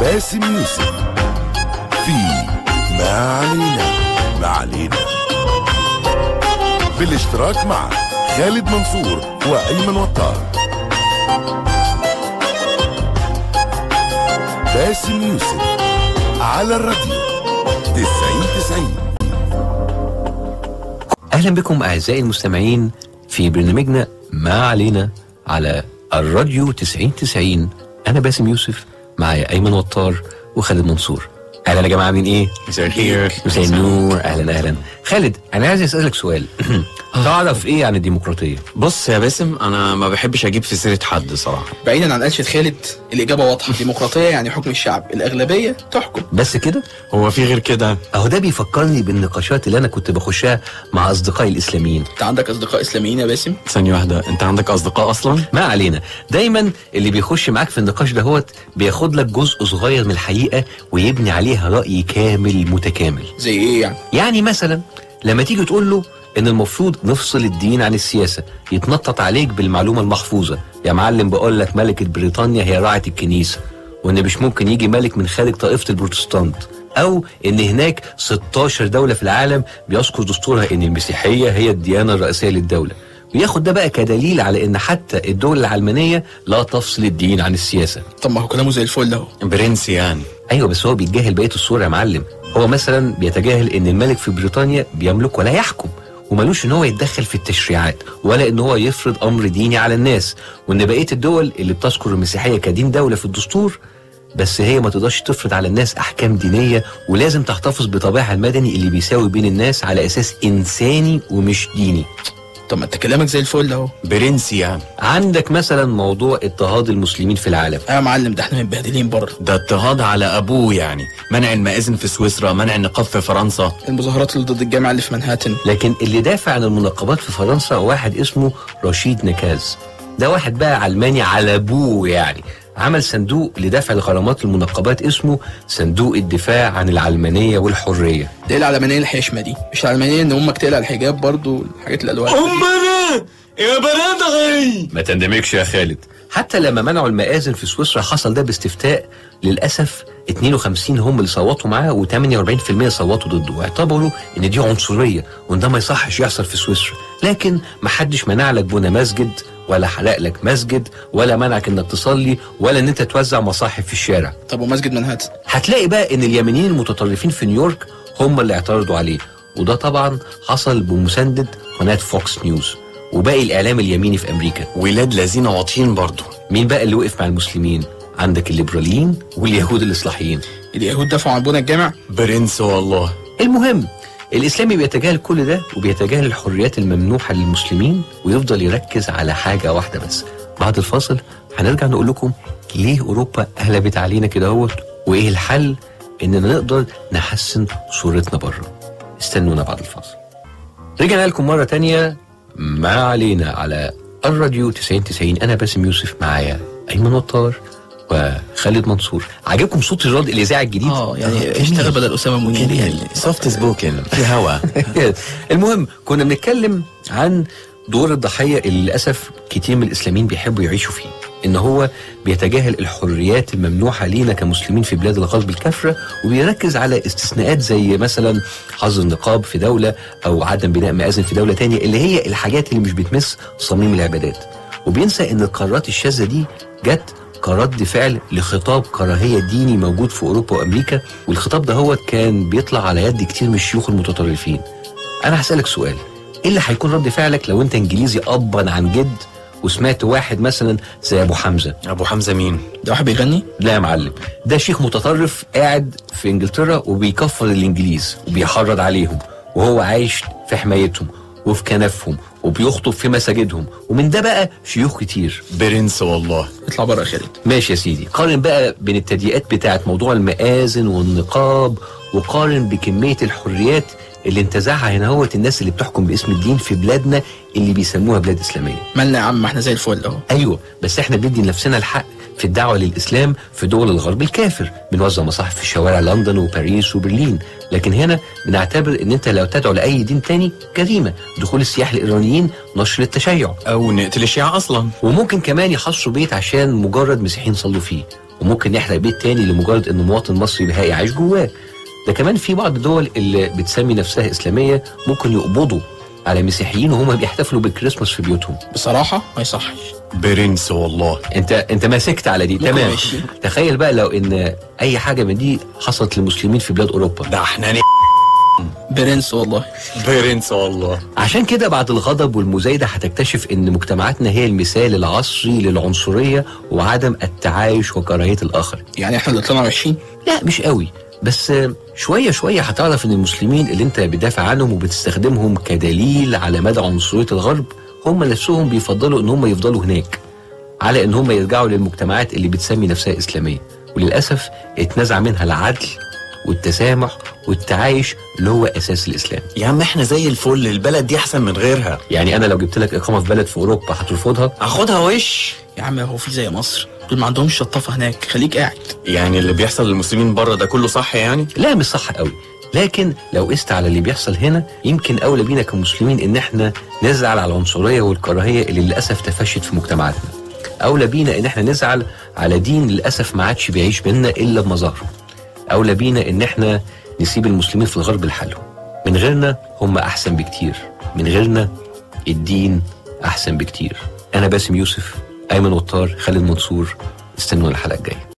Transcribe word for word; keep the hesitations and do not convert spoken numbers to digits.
باسم يوسف في ما علينا ما علينا، بالاشتراك مع خالد منصور وأيمن وطار. باسم يوسف على الراديو تسعين تسعين. أهلا بكم أعزائي المستمعين في برنامجنا ما علينا على الراديو تسعين تسعين. أنا باسم يوسف، معايا أيمن وطار وخالد منصور. أهلا يا جماعة، عاملين إيه؟ مساء الخير. مساء النور. أهلا أهلا. خالد، أنا عايز أسألك سؤال. تعرف إيه عن الديمقراطية؟ بص يا باسم، أنا ما بحبش أجيب في سيرة حد صراحة. بعيدا عن قلشة خالد، الإجابة واضحة. ديمقراطية يعني حكم الشعب، الأغلبية تحكم. بس كده؟ هو في غير كده؟ أهو ده بيفكرني بالنقاشات اللي أنا كنت بخشها مع أصدقائي الإسلاميين. أنت عندك أصدقاء إسلاميين يا باسم؟ ثانية واحدة، أنت عندك أصدقاء أصلا؟ ما علينا. دايما اللي بيخش معاك في النقاش ده هو بياخد لك جزء صغير من الحقيقة ويبني عليها رأي كامل متكامل. زي إيه يعني؟ يعني مثلا لما تيجي تقول له ان المفروض نفصل الدين عن السياسة، يتنطط عليك بالمعلومة المحفوظة. يا معلم، بقول لك ملكة بريطانيا هي راعية الكنيسة، وان مش ممكن يجي ملك من خارج طائفة البروتستانت، او ان هناك ستاشر دولة في العالم بيذكر دستورها ان المسيحية هي الديانة الرئيسية للدولة، وياخد ده بقى كدليل على ان حتى الدول العلمانية لا تفصل الدين عن السياسة. طب ما هو كلامه زي الفل اهو. برنس يعني. ايوه، بس هو بيتجاهل بقية الصورة يا معلم. هو مثلا بيتجاهل ان الملك في بريطانيا بيملك ولا يحكم، ومالوش ان هو يتدخل في التشريعات ولا ان هو يفرض امر ديني على الناس، وان بقيه الدول اللي بتذكر المسيحيه كدين دوله في الدستور، بس هي ما تقدرش تفرض على الناس احكام دينيه، ولازم تحتفظ بطابعها المدني اللي بيساوي بين الناس على اساس انساني ومش ديني. طب ما انت كلامك زي الفل اهو. برنس يعني. عندك مثلا موضوع اضطهاد المسلمين في العالم. اه يا معلم، ده احنا متبهدلين بره. ده اضطهاد على ابوه يعني. منع المآذن في سويسرا، منع النقاب في فرنسا، المظاهرات اللي ضد الجامعه اللي في منهاتن. لكن اللي دافع عن المنقبات في فرنسا واحد اسمه رشيد نكاز. ده واحد بقى علماني على ابوه يعني، عمل صندوق لدفع الغرامات المنقبات اسمه صندوق الدفاع عن العلمانية والحرية. ده العلمانية الحشمة دي، مش العلمانية ان امك تقلع الحجاب، برضو الحاجات الالوان. امنا يا بنات غي. ما تندمجش يا خالد. حتى لما منعوا المآذن في سويسرا حصل ده باستفتاء، للأسف اتنين وخمسين هم اللي صوتوا معاه وتمانية واربعين في المية صوتوا ضده، واعتبروا ان دي عنصرية وان ده ما يصحش يحصل في سويسرا. لكن ما حدش منع لك بنى مسجد، ولا حرق لك مسجد، ولا منعك انك تصلي، ولا ان انت توزع مصاحف في الشارع. طب ومسجد منهاتن؟ هتلاقي بقى ان اليمينيين المتطرفين في نيويورك هم اللي اعترضوا عليه، وده طبعا حصل بمساندة قناة فوكس نيوز وباقي الاعلام اليميني في امريكا. ولاد لذين واضحين برضو. مين بقى اللي وقف مع المسلمين؟ عندك الليبراليين واليهود الاصلاحيين. اليهود دفعوا عن بنى الجامع؟ برنس والله. المهم، الإسلامي بيتجاهل كل ده وبيتجاهل الحريات الممنوحة للمسلمين، ويفضل يركز على حاجة واحدة بس. بعد الفاصل هنرجع نقول لكم ليه أوروبا قلبت علينا كده اهوت، وإيه الحل إننا نقدر نحسن صورتنا بره. استنونا بعد الفاصل. رجعنا لكم مرة تانية ما علينا على الراديو تسعين تسعين. أنا باسم يوسف، معايا أيمن وطار وخالد منصور. عجبكم صوت الراد الإذاعي الجديد؟ اه يعني اشتغل بدل أسامة منير يعني. سوفت سبوكن في هوا. المهم، كنا بنتكلم عن دور الضحية اللي للأسف كتير من الإسلاميين بيحبوا يعيشوا فيه، إن هو بيتجاهل الحريات الممنوحة لينا كمسلمين في بلاد الغرب الكافرة، وبيركز على استثناءات زي مثلا حظر النقاب في دولة أو عدم بناء مآذن في دولة تانية، اللي هي الحاجات اللي مش بتمس صميم العبادات. وبينسى إن القرارات الشاذة دي جت كرد فعل لخطاب كراهية ديني موجود في أوروبا وأمريكا، والخطاب ده هو كان بيطلع على يد كتير من الشيوخ المتطرفين. أنا هسألك سؤال، إيه اللي هيكون رد فعلك لو أنت إنجليزي أبا عن جد وسمعت واحد مثلا زي أبو حمزة؟ أبو حمزة مين؟ ده واحد بيغني؟ لا يا معلم، ده شيخ متطرف قاعد في إنجلترا وبيكفر الإنجليز وبيحرض عليهم، وهو عايش في حمايتهم وفي كنفهم وبيخطب في مساجدهم، ومن ده بقى شيوخ كتير. برنس والله. اطلع بره يا خالد. ماشي يا سيدي، قارن بقى بين التضييقات بتاعت موضوع المآذن والنقاب، وقارن بكمية الحريات اللي انتزعها هنا هوت الناس اللي بتحكم باسم الدين في بلادنا اللي بيسموها بلاد إسلامية. مالنا يا عم، احنا زي الفل اهو. ايوه، بس احنا بندي لنفسنا الحق في الدعوة للإسلام في دول الغرب الكافر، بنوزع مصاحف في شوارع لندن وباريس وبرلين، لكن هنا بنعتبر ان انت لو تدعو لأي دين تاني جريمة، دخول السياح الإيرانيين نشر التشيع، او نقتل الشيعة اصلا، وممكن كمان يحصروا بيت عشان مجرد مسيحيين صلوا فيه. وممكن يحرق بيت تاني لمجرد انه مواطن مصري بهائي عايش جواه. ده كمان في بعض الدول اللي بتسمي نفسها اسلاميه ممكن يقبضوا على مسيحيين وهم بيحتفلوا بالكريسماس في بيوتهم. بصراحه ما يصحش. برنس والله. انت انت ماسكت على دي تمام. ماشي. تخيل بقى لو ان اي حاجه من دي حصلت للمسلمين في بلاد اوروبا. ده احنا ن... برنس والله. برنس والله. عشان كده بعد الغضب والمزايده هتكتشف ان مجتمعاتنا هي المثال العصري للعنصريه وعدم التعايش وكراهيه الاخر. يعني احنا اللي طلعنا وحشين؟ لا مش قوي، بس شويه شويه هتعرف ان المسلمين اللي انت بتدافع عنهم وبتستخدمهم كدليل على مدى عنصريه الغرب هم نفسهم بيفضلوا ان هم يفضلوا هناك على ان هم يرجعوا للمجتمعات اللي بتسمي نفسها اسلاميه، وللاسف اتنزع منها العدل والتسامح والتعايش اللي هو اساس الاسلام. يا عم احنا زي الفل، البلد دي احسن من غيرها. يعني انا لو جبت لك اقامه في بلد في اوروبا هترفضها؟ هاخدها وش. يا عم هو في زي مصر؟ دول ما عندهمش شطافه هناك، خليك قاعد. يعني اللي بيحصل للمسلمين بره ده كله صح يعني؟ لا مش صح قوي، لكن لو قست على اللي بيحصل هنا يمكن اولى بينا كمسلمين ان احنا نزعل على العنصريه والكراهيه اللي للاسف تفشت في مجتمعاتنا. اولى بينا ان احنا نزعل على دين للاسف ما عادش بيعيش بينا الا بمظاهره. اولى بينا ان احنا نسيب المسلمين في الغرب لحالهم. من غيرنا هم احسن بكتير، من غيرنا الدين احسن بكتير. انا باسم يوسف، ايمن وطار، خالد منصور، استنوا الحلقه الجايه.